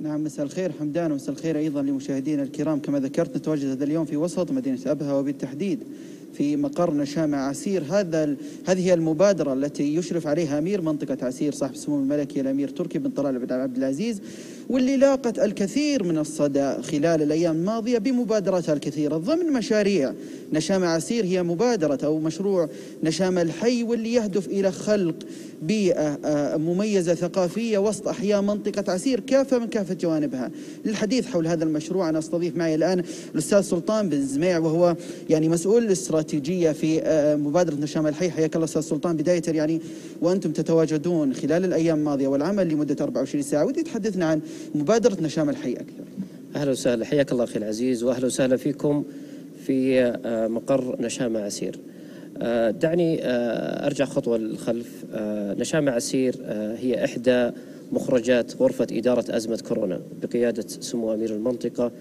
نعم، مساء الخير حمدان، ومساء الخير أيضا لمشاهدينا الكرام. كما ذكرت نتواجد هذا اليوم في وسط مدينة أبها، وبالتحديد في مقر نشامع عسير. هذه هي المبادرة التي يشرف عليها أمير منطقة عسير صاحب السمو الملكي الأمير تركي بن طلال بن عبد العزيز، واللي لاقت الكثير من الصدى خلال الأيام الماضية بمبادراتها الكثيرة. ضمن مشاريع نشامع عسير هي مبادرة أو مشروع نشامة الحي، واللي يهدف إلى خلق بيئة مميزة ثقافية وسط أحياء منطقة عسير كافة من كافة جوانبها. للحديث حول هذا المشروع أنا أستضيف معي الآن الأستاذ سلطان بن زميع، وهو مسؤول الاستراتيجية في مبادرة نشامة الحي. حياك الله أستاذ سلطان. بداية وأنتم تتواجدون خلال الأيام الماضية والعمل لمدة 24 ساعة، ودي تحدثنا عن مبادرة نشامة الحي أكثر. أهلا وسهلا، حياك الله أخي العزيز، وأهلا وسهلا فيكم في مقر نشامة عسير. دعني أرجع خطوة للخلف. نشامة عسير هي إحدى مخرجات غرفة إدارة أزمة كورونا بقيادة سمو أمير المنطقة،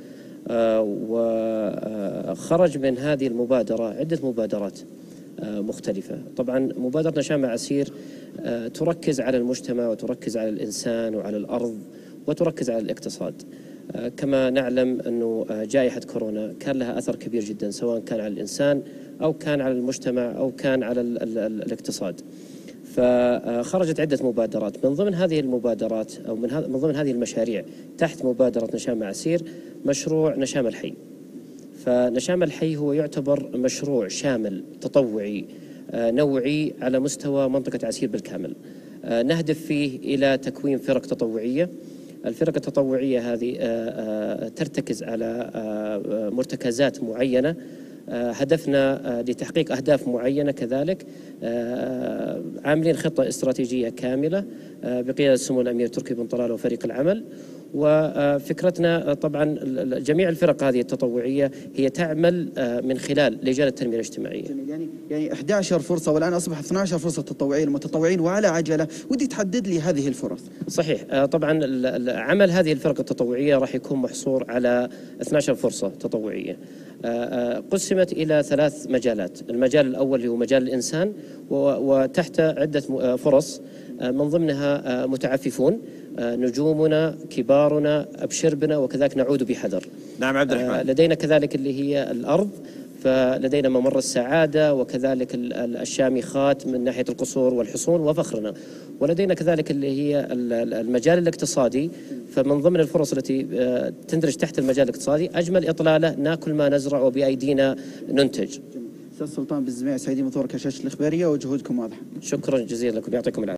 وخرج من هذه المبادرة عدة مبادرات مختلفة. طبعا مبادرة نشامة عسير تركز على المجتمع وتركز على الإنسان وعلى الأرض وتركز على الاقتصاد. كما نعلم أنه جائحة كورونا كان لها أثر كبير جدا، سواء كان على الإنسان أو كان على المجتمع أو كان على الاقتصاد. فخرجت عدة مبادرات. من ضمن هذه المبادرات أو من ضمن هذه المشاريع تحت مبادرة نشامة عسير مشروع نشامة الحي. فنشامة الحي هو يعتبر مشروع شامل تطوعي نوعي على مستوى منطقة عسير بالكامل. نهدف فيه إلى تكوين فرق تطوعية. الفرق التطوعية هذه ترتكز على مرتكزات معينة، هدفنا لتحقيق أهداف معينة. كذلك عاملين خطة استراتيجية كاملة بقيادة سمو الأمير تركي بن طلال وفريق العمل. وفكرتنا طبعا جميع الفرق هذه التطوعية هي تعمل من خلال لجان التنمية الاجتماعية. يعني 11 فرصة والآن أصبح 12 فرصة تطوعية للمتطوعين وعلى عجلة. ودي تحدد لي هذه الفرص. صحيح. طبعا عمل هذه الفرق التطوعية راح يكون محصور على 12 فرصة تطوعية قسمت إلى 3 مجالات. المجال الأول هو مجال الإنسان، وتحت عدة فرص من ضمنها متعففون، نجومنا، كبارنا، أبشربنا، وكذلك نعود بحذر. نعم عبد الرحمن. لدينا كذلك اللي هي الأرض، فلدينا ممر السعادة، وكذلك الشامخات من ناحية القصور والحصون وفخرنا. ولدينا كذلك اللي هي المجال الاقتصادي، فمن ضمن الفرص التي تندرج تحت المجال الاقتصادي أجمل إطلالة ناكل ما نزرع وبأيدينا ننتج. أستاذ سلطان بن زميع، سعيدين بظهورك على الشاشة الإخبارية وجهودكم واضحة. شكرا جزيلا لكم، يعطيكم العافية.